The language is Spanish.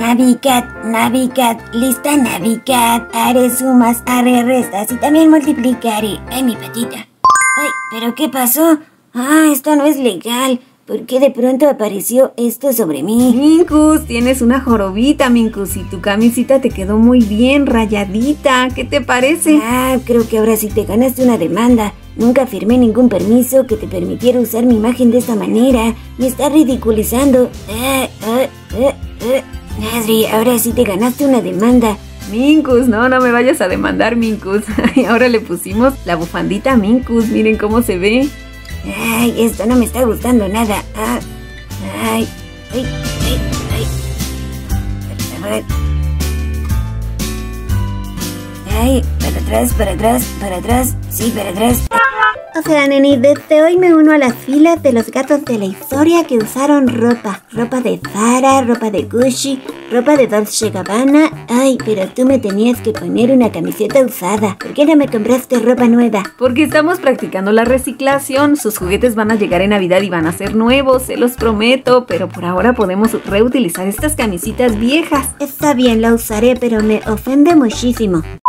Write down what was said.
Navicat, lista Navicat. Haré sumas, haré restas y también multiplicaré. Ay, mi patita. Ay, ¿pero qué pasó? Ah, esto no es legal. ¿Por qué de pronto apareció esto sobre mí? Minkus, tienes una jorobita, Minkus, y tu camisita te quedó muy bien rayadita. ¿Qué te parece? Ah, creo que ahora sí te ganaste una demanda. Nunca firmé ningún permiso que te permitiera usar mi imagen de esta manera. Me está ridiculizando. Adri, ahora sí te ganaste una demanda. Minkus, no me vayas a demandar, Minkus. Y ahora le pusimos la bufandita a Minkus, miren cómo se ve. Ay, esto no me está gustando nada. Ay. A ver. Ay, para atrás. Sí, para atrás. O sea, neni, desde hoy me uno a las filas de los gatos de la historia que usaron ropa. Ropa de Zara, ropa de Gucci, ropa de Dolce & Gabbana. Ay, pero tú me tenías que poner una camiseta usada. ¿Por qué no me compraste ropa nueva? Porque estamos practicando la reciclación. Sus juguetes van a llegar en Navidad y van a ser nuevos, se los prometo. Pero por ahora podemos reutilizar estas camisitas viejas. Está bien, la usaré, pero me ofende muchísimo.